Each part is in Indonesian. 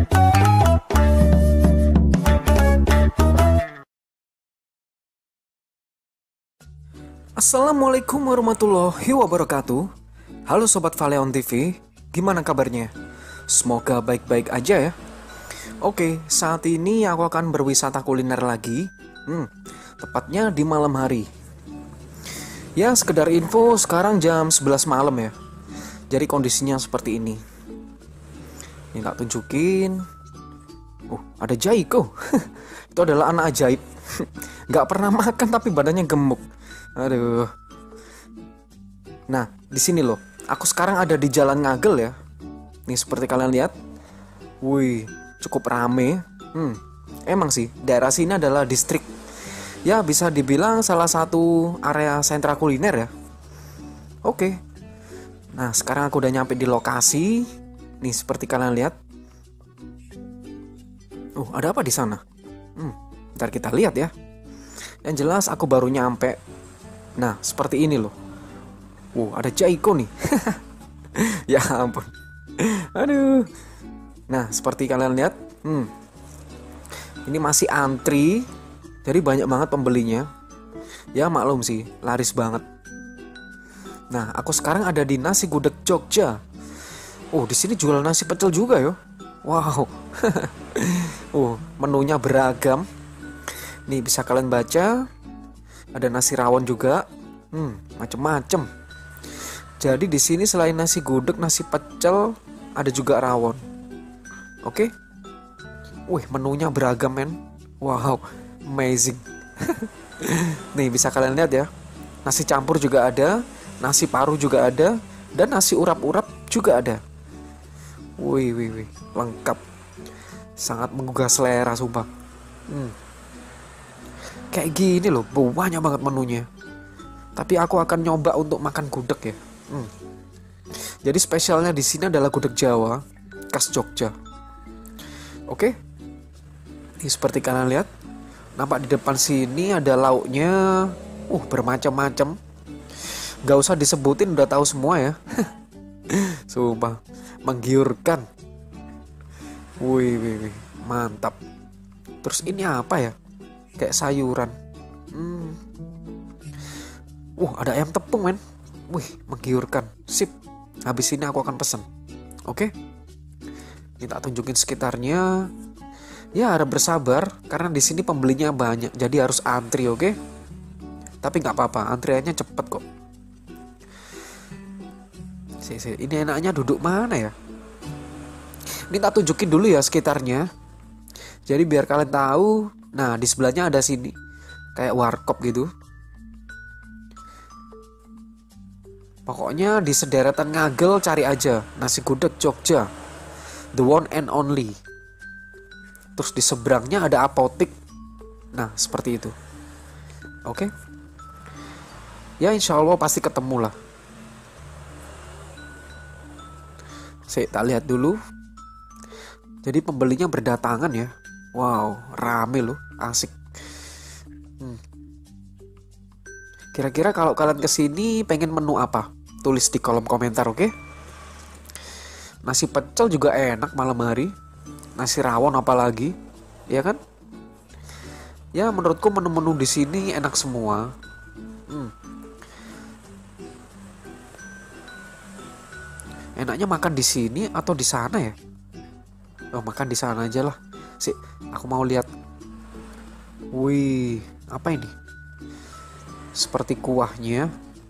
Assalamualaikum warahmatullahi wabarakatuh. Halo Sobat Valeon TV, gimana kabarnya? Semoga baik-baik aja ya. Oke, saat ini aku akan berwisata kuliner lagi. Tepatnya di malam hari. Ya, sekedar info, sekarang jam 11 malam ya. Jadi kondisinya seperti ini. Ini tak tunjukin. Ada Jaiko. Itu adalah anak ajaib. Gak pernah makan tapi badannya gemuk. Aduh. Nah, di sini loh. Aku sekarang ada di Jalan Ngagel ya. Nih seperti kalian lihat. Wih, cukup rame. Emang sih, daerah sini adalah distrik. Ya, bisa dibilang salah satu area sentra kuliner ya. Oke. Nah, sekarang aku udah nyampe di lokasi. Nih seperti kalian lihat. Ada apa di sana? Ntar kita lihat ya. Yang jelas aku baru nyampe. Nah, seperti ini loh. Ada Jaiko nih. Ya ampun. Aduh. Nah, seperti kalian lihat, ini masih antri. Jadi banyak banget pembelinya. Ya maklum sih, laris banget. Nah, aku sekarang ada di Nasi Gudeg Jogja. Di sini jual nasi pecel juga yo. Wow. Menunya beragam. Nih bisa kalian baca. Ada nasi rawon juga, macem-macem. Jadi di sini selain nasi gudeg, nasi pecel, ada juga rawon. Oke. Menunya beragam men. Wow, amazing. Nih bisa kalian lihat ya. Nasi campur juga ada, nasi paru juga ada, dan nasi urap-urap juga ada. Wih, lengkap. Sangat menggugah selera sumpah. Kayak gini loh, banyak banget menunya. Tapi aku akan nyoba untuk makan gudeg ya. Jadi spesialnya di sini adalah gudeg Jawa khas Jogja. Oke. Ini seperti kalian lihat. Nampak di depan sini ada lauknya. Bermacam-macam. Gak usah disebutin, udah tahu semua ya. Sumpah, menggiurkan. Wih, mantap. Terus ini apa ya? Kayak sayuran. Ada ayam tepung men. Menggiurkan. Sip. Habis ini aku akan pesen. Oke. Ini tak tunjukin sekitarnya. Ya harap bersabar karena di sini pembelinya banyak. Jadi harus antri, oke? Tapi nggak apa-apa, antriannya cepet kok. Ini enaknya duduk mana ya? Ini tak tunjukin dulu ya sekitarnya. Jadi biar kalian tahu. Nah, di sebelahnya ada sini kayak warkop gitu. Pokoknya di sederetan Ngagel cari aja Nasi Gudeg Jogja, the one and only. Terus di seberangnya ada apotik. Nah, seperti itu. Oke. Ya insya Allah pasti ketemu lah. Saya tak lihat dulu. Jadi pembelinya berdatangan ya. Wow, rame loh, asik. Kira-kira kalau kalian kesini pengen menu apa? Tulis di kolom komentar, oke? Nasi pecel juga enak malam hari. Nasi rawon apalagi, ya kan? Ya menurutku menu-menu di sini enak semua. Enaknya makan di sini atau di sana ya? Makan di sana aja lah. Aku mau lihat. Wih, apa ini? Seperti kuahnya.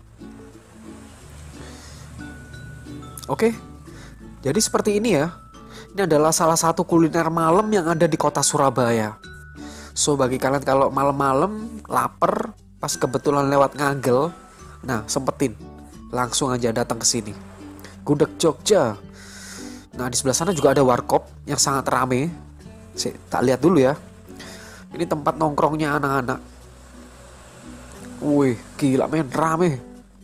Oke. Jadi seperti ini ya. Ini adalah salah satu kuliner malam yang ada di kota Surabaya. So bagi kalian kalau malam-malam lapar, pas kebetulan lewat Ngagel, nah sempetin, langsung aja datang ke sini. Gudeg Jogja. Nah di sebelah sana juga ada warkop yang sangat rame. Tak lihat dulu ya. Ini tempat nongkrongnya anak-anak. Wih, gila men, rame.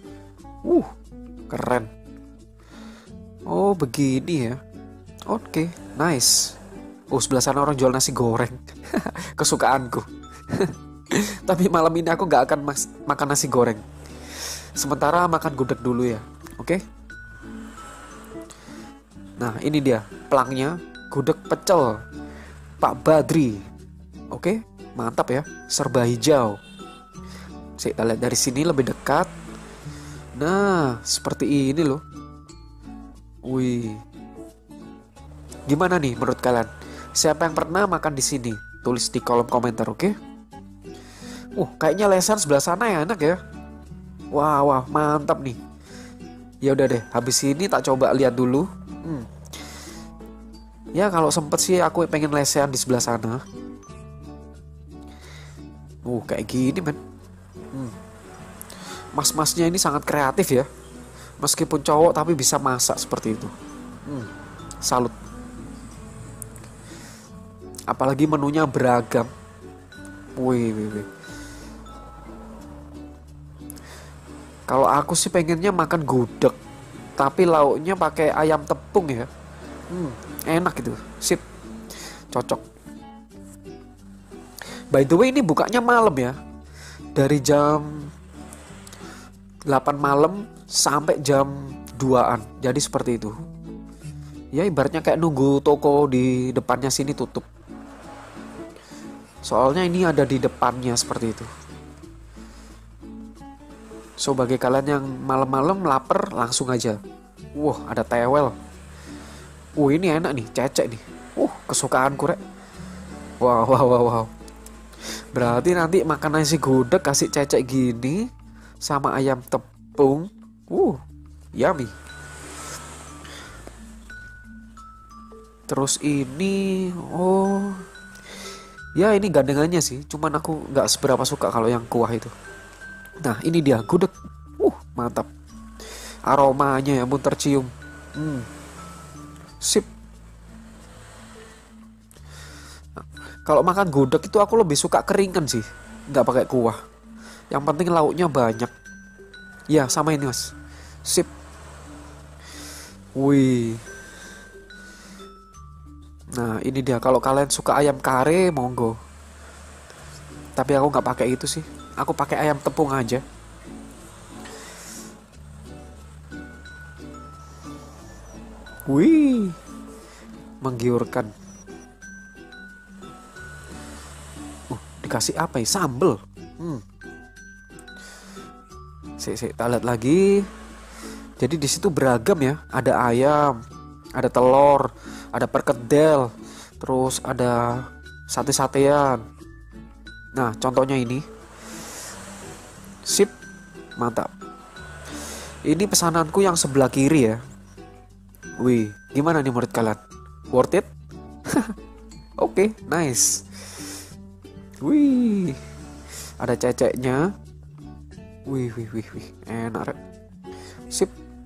Keren. Oh, begini ya. Oke, nice. Sebelah sana orang jual nasi goreng. Kesukaanku. Tapi malam ini aku gak akan makan nasi goreng. Sementara makan gudeg dulu ya. Oke. Nah, ini dia pelangnya. Gudeg pecel Pak Badri. Oke, mantap ya. Serba hijau. Kita lihat dari sini lebih dekat. Nah, seperti ini loh. Wih. Gimana nih menurut kalian? Siapa yang pernah makan di sini? Tulis di kolom komentar, oke? Kayaknya lesehan sebelah sana ya, enak ya. Wah, mantap nih. Ya udah deh, habis ini tak coba lihat dulu. Ya kalau sempet sih aku pengen lesehan di sebelah sana. Kayak gini men. Mas-masnya ini sangat kreatif ya. Meskipun cowok tapi bisa masak seperti itu. Salut. Apalagi menunya beragam. Wih. Kalau aku sih pengennya makan gudeg, tapi lauknya pakai ayam tepung ya. Enak gitu, sip, cocok. By the way ini bukanya malam ya, dari jam 8 malam sampai jam 2-an. Jadi seperti itu. Ya ibaratnya kayak nunggu toko di depannya sini tutup. Soalnya ini ada di depannya seperti itu. So bagi kalian yang malam-malam lapar langsung aja. Ada tewel. Ini enak nih, cecek nih. Kesukaanku rek. Wow. Berarti nanti makan nasi gudeg kasih cecek gini sama ayam tepung. Yummy. Terus ini, ya ini gandengannya sih. Cuman aku nggak seberapa suka kalau yang kuah itu. Nah ini dia gudeg. Mantap. Aromanya ya ampun tercium. Sip. Kalau makan gudeg itu aku lebih suka keringan sih, nggak pakai kuah. Yang penting lauknya banyak. Ya sama ini mas. Sip. Wih. Nah ini dia, kalau kalian suka ayam kare monggo. Tapi aku nggak pakai itu sih. Aku pakai ayam tepung aja. Wih, menggiurkan. Dikasih apa ya? Sambel. Kita lihat lagi. Jadi di situ beragam ya. Ada ayam, ada telur, ada perkedel, terus ada sate-satean. Nah, contohnya ini. Sip, mantap. Ini pesananku yang sebelah kiri ya. Wih, gimana nih menurut kalian? Worth it? Oke, nice. Wih, ada ceceknya. Wih, enak rek. Sip.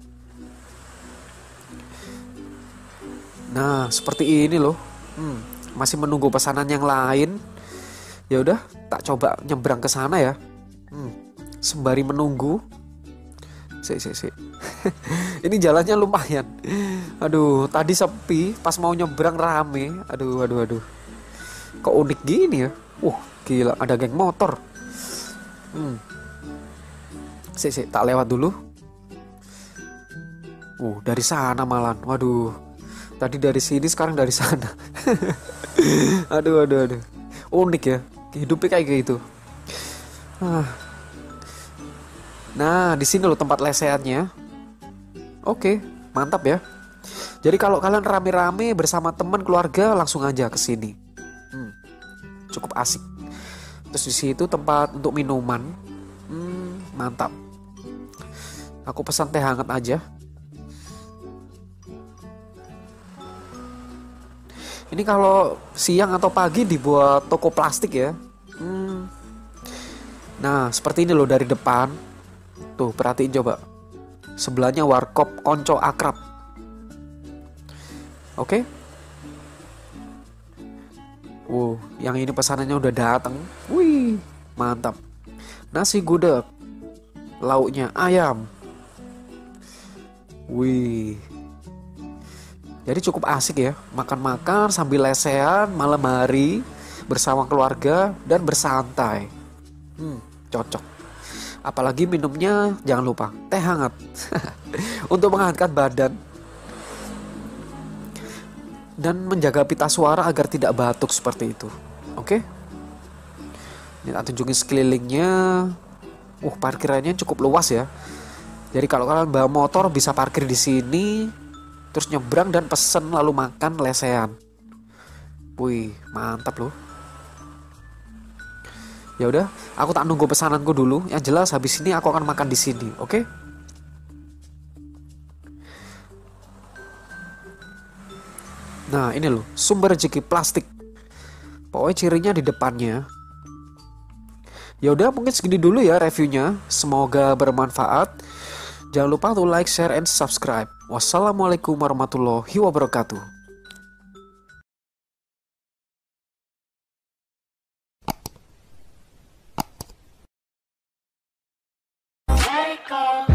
Nah, seperti ini loh. Masih menunggu pesanan yang lain. Ya udah, tak coba nyebrang ke sana ya. Sembari menunggu. Sik. Ini jalannya lumayan. Aduh, tadi sepi, pas mau nyebrang rame. Aduh. Kok unik gini ya? Gila, ada geng motor. Sik, tak lewat dulu. Dari sana malan. Waduh. Tadi dari sini, sekarang dari sana. Aduh. Unik ya. Hidupnya kayak gitu. Nah, di sini loh tempat lesehannya. Oke, mantap ya. Jadi kalau kalian rame-rame bersama teman keluarga langsung aja ke sini. Cukup asik. Terus di situ tempat untuk minuman. Mantap. Aku pesan teh hangat aja. Ini kalau siang atau pagi dibuat toko plastik ya. Nah, seperti ini loh dari depan. Tuh, perhatiin coba. Sebelahnya warkop konco akrab. Oke. Yang ini pesanannya udah datang. Wih, mantap. Nasi gudeg. Lauknya ayam. Wih. Jadi cukup asik ya. Makan-makan sambil lesehan malam hari bersama keluarga dan bersantai. Cocok. Apalagi minumnya jangan lupa teh hangat. Untuk menghangatkan badan. dan menjaga pita suara agar tidak batuk seperti itu. Oke? Ini tak tunjukin sekelilingnya. Parkirannya cukup luas ya. Jadi kalau kalian bawa motor bisa parkir di sini, terus nyebrang dan pesen lalu makan lesehan. Wih, mantap loh. Ya udah, aku tak nunggu pesananku dulu. Yang jelas habis ini aku akan makan di sini, oke? Nah, ini loh, sumber rezeki plastik. Pokoknya cirinya di depannya. Ya udah, mungkin segini dulu ya reviewnya. Semoga bermanfaat. Jangan lupa untuk like, share, and subscribe. Wassalamualaikum warahmatullahi wabarakatuh. Let it go.